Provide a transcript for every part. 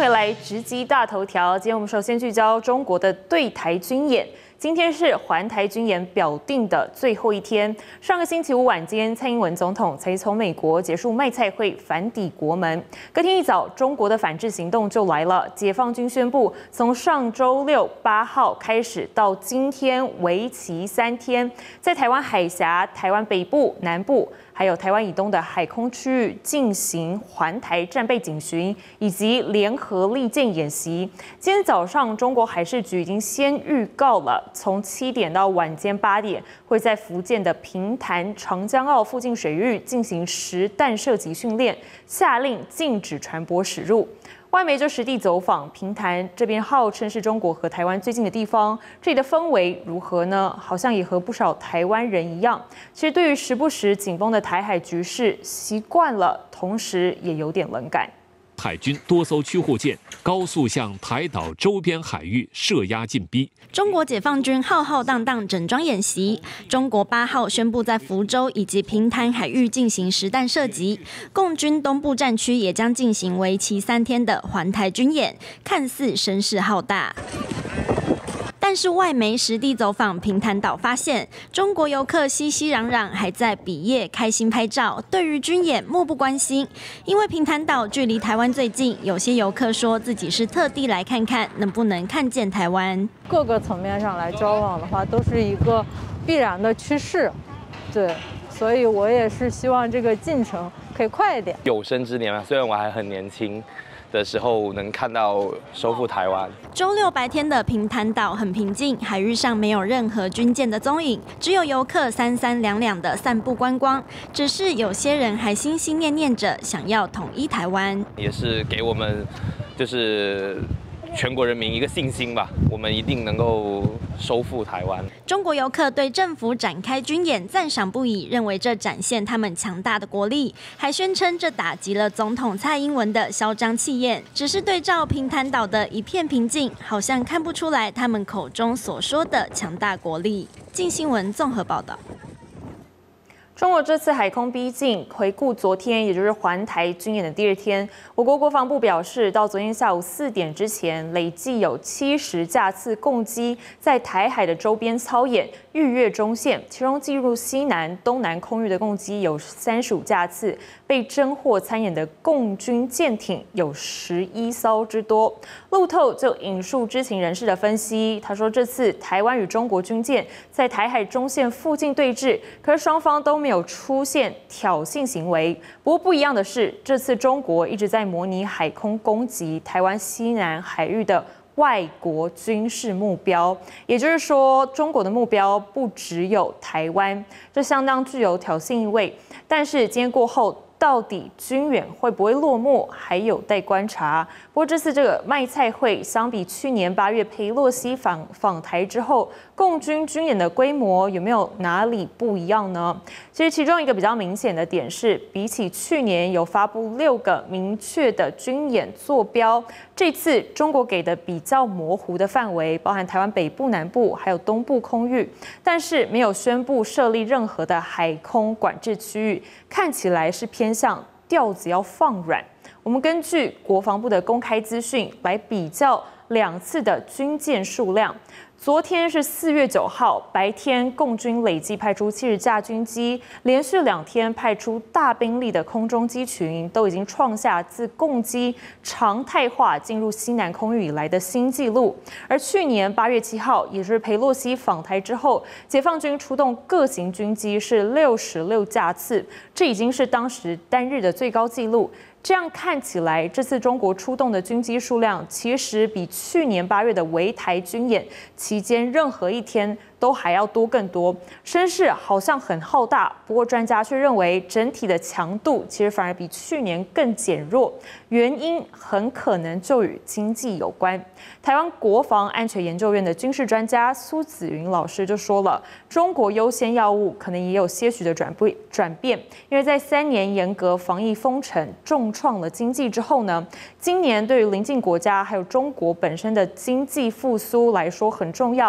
回来，直击大头条。今天我们首先聚焦中国的对台军演。今天是环台军演表定的最后一天。上个星期五晚间，蔡英文总统才从美国结束麦菜会返抵国门。隔天一早，中国的反制行动就来了。解放军宣布，从上周六8号开始到今天为期3天，在台湾海峡、台湾北部、南部，还有台湾以东的海空区域进行环台战备警巡以及联合利剑演习。今天早上，中国海事局已经先预告了，从7点到晚间8点，会在福建的平潭、长江澳附近水域进行实弹射击训练，下令禁止船舶驶入。外媒就实地走访平潭这边，号称是中国和台湾最近的地方，这里的氛围如何呢？好像也和不少台湾人一样，其实对于时不时紧绷的台海局势习惯了，同时也有点冷感。 海军多艘驱护舰高速向台岛周边海域设压进逼。 中国解放军浩浩荡荡整装演习。中国8号宣布在福州以及平潭海域进行实弹射击，共军东部战区也将进行为期3天的环台军演，看似声势浩大。但是外媒实地走访平潭岛发现，中国游客熙熙攘攘，还在比耶开心拍照，对于军演漠不关心。因为平潭岛距离台湾最近，有些游客说自己是特地来看看能不能看见台湾。 各个层面上来交往的话，都是一个必然的趋势，对，所以我也是希望这个进程可以快一点。 有生之年嘛，虽然我还很年轻的时候能看到收复台湾。 周六白天的平潭岛很平静，海域上没有任何军舰的踪影，只有游客三三两两的散步观光。只是有些人还心心念念着想要统一台湾， 也是给我们就是全国人民一个信心吧，我们一定能够收复台湾。 中国游客对政府展开军演赞赏不已，认为这展现他们强大的国力，还宣称这打击了总统蔡英文的嚣张气焰。只是对照平潭岛的一片平静，好像看不出来他们口中所说的强大国力。镜新闻综合报道。 中国这次海空逼近，回顾昨天，也就是环台军演的第2天，我国国防部表示，到昨天下午4点之前，累计有70架次共机在台海的周边操演，逾越中线，其中进入西南、东南空域的共机有35架次，被侦获参演的共军舰艇有11艘之多。路透就引述知情人士的分析，他说这次台湾与中国军舰在台海中线附近对峙，可是双方都没有出现挑衅行为。不过不一样的是，这次中国一直在模拟海空攻击台湾西南海域的外国军事目标，也就是说，中国的目标不只有台湾，这相当具有挑衅意味。但是今天过后，到底军演会不会落幕，还有待观察。不过这次这个麦菜会，相比去年8月裴洛西访台之后，共军军演的规模有没有哪里不一样呢？其实其中一个比较明显的点是，比起去年有发布6个明确的军演坐标，这次中国给的比较模糊的范围，包含台湾北部、南部还有东部空域，但是没有宣布设立任何的海空管制区域，看起来是偏向调子要放软。我们根据国防部的公开资讯来比较2次的军舰数量。昨天是4月9号，白天共军累计派出70架军机，连续2天派出大兵力的空中机群，都已经创下自共机常态化进入西南空域以来的新纪录。而去年8月7号，也就是裴洛西访台之后，解放军出动各型军机是66架次，这已经是当时单日的最高纪录。这样看起来，这次中国出动的军机数量，其实比去年8月的围台军演期间任何一天都还要多更多，声势好像很浩大。不过专家却认为，整体的强度其实反而比去年更减弱，原因很可能就与经济有关。台湾国防安全研究院的军事专家苏子云老师就说了，中国优先药物可能也有些许的转变，因为在3年严格防疫封城，重创了经济之后呢，今年对于邻近国家还有中国本身的经济复苏来说很重要。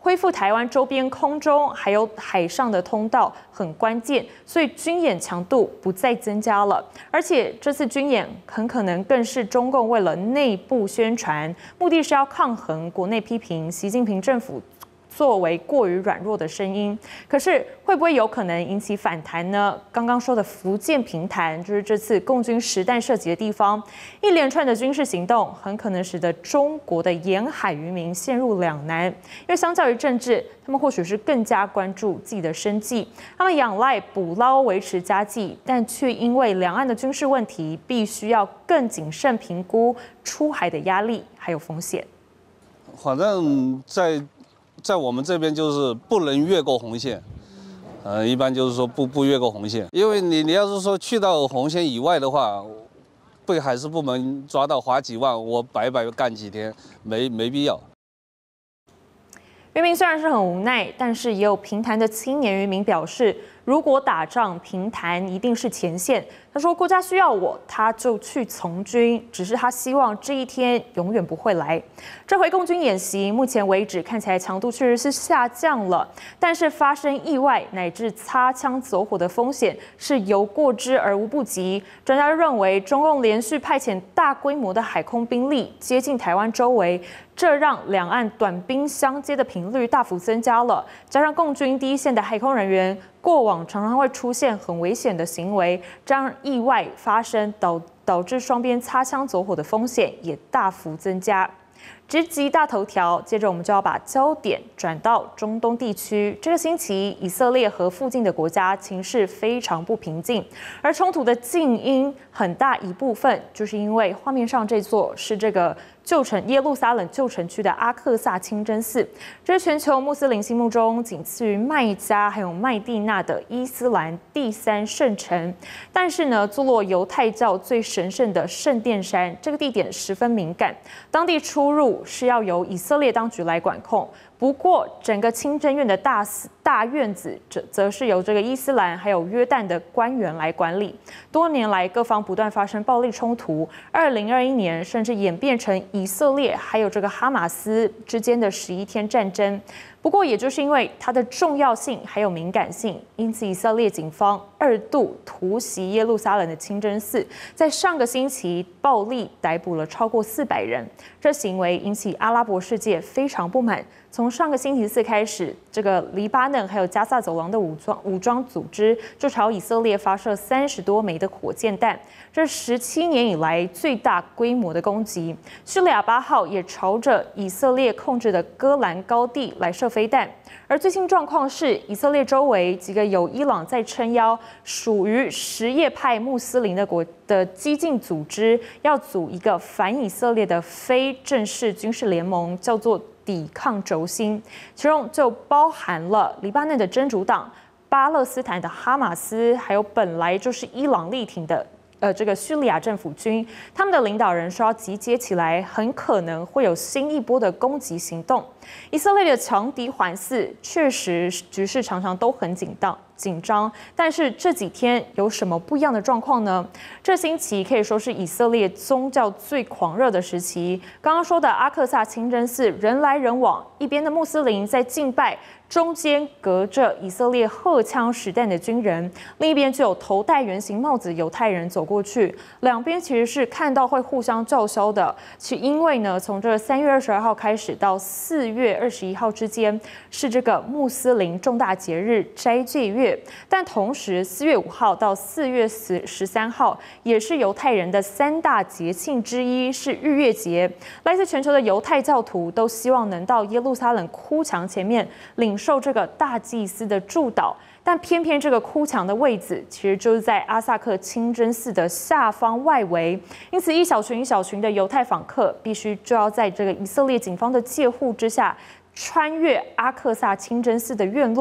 恢复台湾周边空中还有海上的通道很关键，所以军演强度不再增加了。而且这次军演很可能更是中共为了内部宣传，目的是要抗衡国内批评习近平政府作为过于软弱的声音。可是会不会有可能引起反弹呢？刚刚说的福建平潭就是这次共军实弹射击的地方，一连串的军事行动很可能使得中国的沿海渔民陷入两难，因为相较于政治，他们或许是更加关注自己的生计，他们仰赖捕捞维持家计，但却因为两岸的军事问题，必须要更谨慎评估出海的压力还有风险。 反正在我们这边就是不能越过红线，一般就是说不越过红线，因为你要是说去到红线以外的话，被海事部门抓到罚几万，我白干几天，没必要。 渔民虽然是很无奈，但是也有平潭的青年渔民表示，如果打仗，平潭一定是前线。他说，国家需要我，他就去从军，只是他希望这一天永远不会来。这回共军演习，目前为止看起来强度确实是下降了，但是发生意外乃至擦枪走火的风险是有过之而无不及。专家认为，中共连续派遣大规模的海空兵力接近台湾周围，这让两岸短兵相接的频率大幅增加了，加上共军第一线的海空人员过往常常会出现很危险的行为，这样意外发生导致双边擦枪走火的风险也大幅增加。直击大头条，接着我们就要把焦点转到中东地区。这个星期，以色列和附近的国家情势非常不平静，而冲突的近因很大一部分就是因为画面上这座是这个旧城耶路撒冷旧城区的阿克萨清真寺，这是全球穆斯林心目中仅次于麦加还有麦地那的伊斯兰第3圣城。但是呢，坐落犹太教最神圣的圣殿山这个地点十分敏感，当地出入是要由以色列当局来管控。不过，整个清真院的大院子则是由这个伊斯兰还有约旦的官员来管理。多年来，各方不断发生暴力冲突。2021年甚至演变成以色列还有这个哈马斯之间的11天战争。不过，也就是因为它的重要性还有敏感性，因此以色列警方2度突袭耶路撒冷的清真寺，在上个星期暴力逮捕了超过400人。这行为引起阿拉伯世界非常不满。从上个星期四开始，这个黎巴嫩还有加萨走廊的武装组织就朝以色列发射30多枚的火箭弹，这17年以来最大规模的攻击。叙利亚8号也朝着以色列控制的戈兰高地来射飞弹。而最新状况是，以色列周围几个有伊朗在撑腰、属于什叶派穆斯林的激进组织，要组一个反以色列的非正式军事联盟，叫做抵抗轴心，其中就包含了黎巴嫩的真主党、巴勒斯坦的哈马斯，还有本来就是伊朗力挺的这个叙利亚政府军。他们的领导人说要集结起来，很可能会有新一波的攻击行动。以色列的强敌环伺，确实局势常常都很紧张，但是这几天有什么不一样的状况呢？这星期可以说是以色列宗教最狂热的时期。刚刚说的阿克萨清真寺人来人往，一边的穆斯林在敬拜，中间隔着以色列荷枪实弹的军人，另一边就有头戴圆形帽子犹太人走过去，两边其实是看到会互相叫嚣的。因为呢，从这3月22号开始到4月21号之间是这个穆斯林重大节日斋戒月，但同时4月5号到4月13号也是犹太人的3大节庆之一，是逾越节。来自全球的犹太教徒都希望能到耶路撒冷哭墙前面领受这个大祭司的祝祷，但偏偏这个哭墙的位置其实就是在阿萨克清真寺的下方外围，因此一小群的犹太访客必须就要在这个以色列警方的戒护之下，穿越阿克萨清真寺的院落，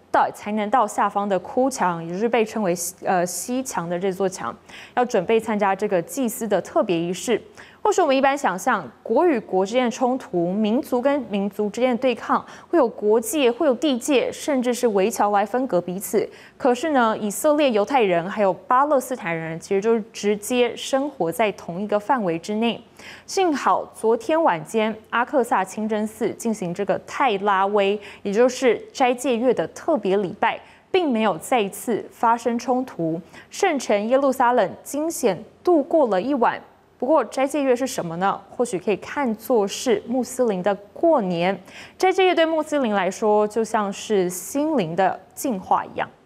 才能到下方的哭墙，也就是被称为西墙的这座墙，要准备参加这个祭司的特别仪式。或许我们一般想象，国与国之间的冲突，民族跟民族之间的对抗，会有国界，会有地界，甚至是围桥来分隔彼此。可是呢，以色列犹太人还有巴勒斯坦人，其实就是直接生活在同一个范围之内。幸好昨天晚间，阿克萨清真寺进行这个泰拉威，也就是斋戒月的特别礼拜，并没有再一次发生冲突。圣城耶路撒冷惊险度过了一晚。不过斋戒月是什么呢？或许可以看作是穆斯林的过年。斋戒月对穆斯林来说，就像是心灵的净化一样。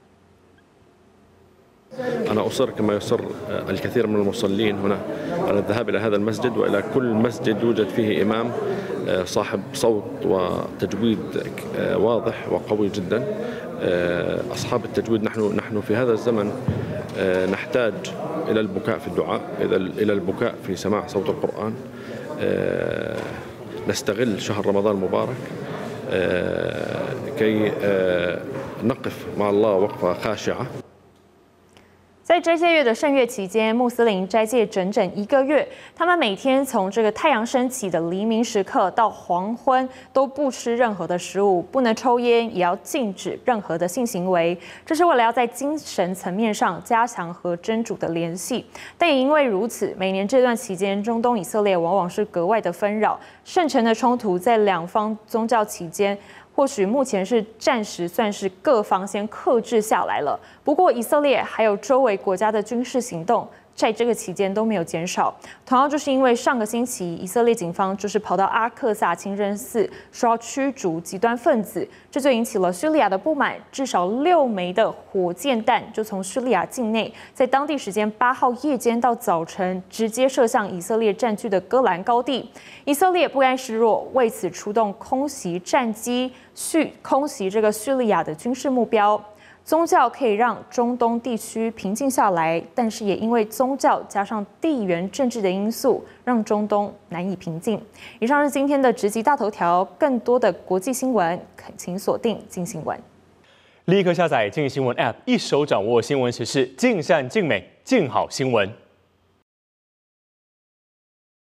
أنا أصر كما يصر الكثير من المصلين هنا على الذهاب إلى هذا المسجد وإلى كل مسجد يوجد فيه إمام صاحب صوت وتجويد واضح وقوي جدا. أصحاب التجويد نحن في هذا الزمن نحتاج إلى البكاء في الدعاء، إلى البكاء في سماع صوت القرآن. نستغل شهر رمضان المبارك كي نقف مع الله وقفة خاشعة. 在斋戒月的圣月期间，穆斯林斋戒整整1个月。他们每天从这个太阳升起的黎明时刻到黄昏，都不吃任何的食物，不能抽烟，也要禁止任何的性行为。这是为了要在精神层面上加强和真主的联系。但也因为如此，每年这段期间，中东以色列往往是格外的纷扰。圣城的冲突在两方宗教期间。 或许目前是暂时算是各方先克制下来了，不过以色列还有周围国家的军事行动，在这个期间都没有减少。同样就是因为上个星期以色列警方就是跑到阿克萨清真寺说要驱逐极端分子，这就引起了叙利亚的不满。至少6枚的火箭弹就从叙利亚境内，在当地时间8号夜间到早晨直接射向以色列占据的戈兰高地。以色列不甘示弱，为此出动空袭战机。 空袭这个叙利亚的军事目标，宗教可以让中东地区平静下来，但是也因为宗教加上地缘政治的因素，让中东难以平静。以上是今天的直击大头条，更多的国际新闻，请锁定镜新闻。 立刻下载镜新闻 App， 一手掌握新闻时事，尽善尽美，尽好新闻。